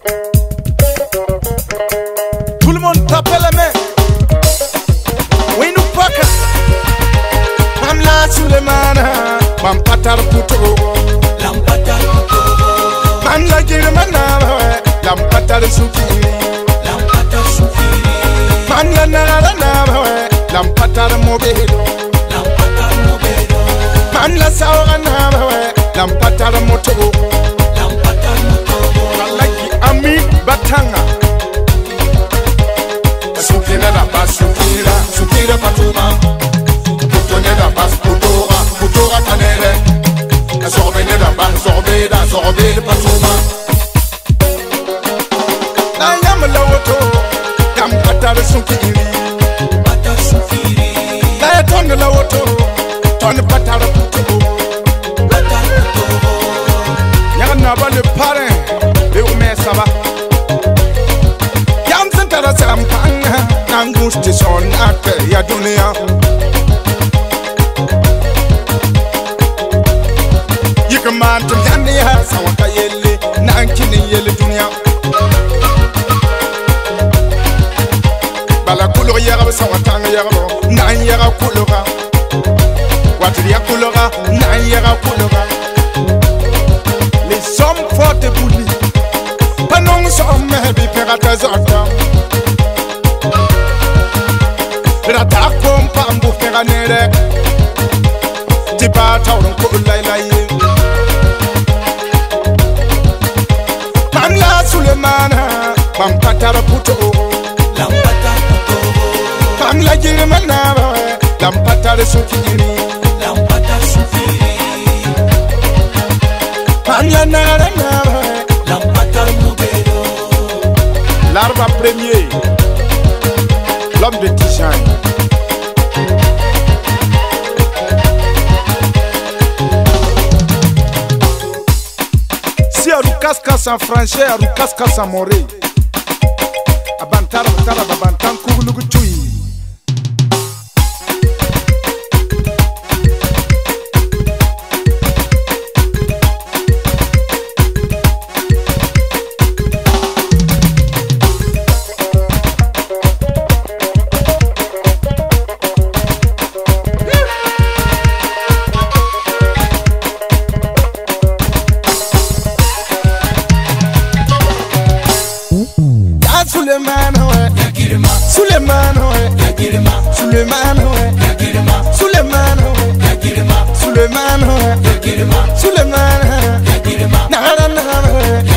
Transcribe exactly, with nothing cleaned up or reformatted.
Tout le monde tape la main. Oui, nous pas que. Mamla Sulemana, Mam Patar Puto. Lampatar Puto. Mamla Girmana, Lam Patar Sukiri. Lampatar Sukiri. Mamla Narana, Lam Patar Mobedo. Lampatar Mobedo. Mamla Saurana, Lam Patar Moto. Lampatar Moto. Malaki Ami Batanga. Sukira la bas, Sukira, Sukira Patuma. Putonne la bas, Putora, Putora Tanere. Sorbene la bas, Sorbeda, Sorbede Patuma. Na yam la woto, yam patar Sukiri. Patar Sukiri. Na tonne la woto, tonne patar Puto. Patar Puto. Yana ba le parrain, le oume ça va. Yam sentara salam panga, nangusti son ate ya dunia. Yikaman to yani ha sawaka yele, nankini yele dunia. Bala kulur yaga sawatanga yaga, nan yaga kulura. Watri ya kulura, nan yaga kulura. Les hommes forts de bouli, panon somme bi perata zota. Rata kompa mbu feranere, tiba tawron ko lai lai. Mamla Sulemana, Mam Patar Puto. Lampatar Puto. Mamla Girmana, Lam Patar Sukiri. Lampatar Sukiri. Mamla Narana, Lampatar Mobedo. l'arbre premier, l'homme de Tijan. Si Arukaska sans franchir, Arukaska sans mourir. Abantara, Abantara, Abantan, Kourlougu Tui. Suleiman hoye, Yagirma. Suleiman hoye, Yagirma. Suleiman hoye, Yagirma. Suleiman hoye, Yagirma. Suleiman hoye, Yagirma. Suleiman hoye, Yagirma. Nara nara hoye.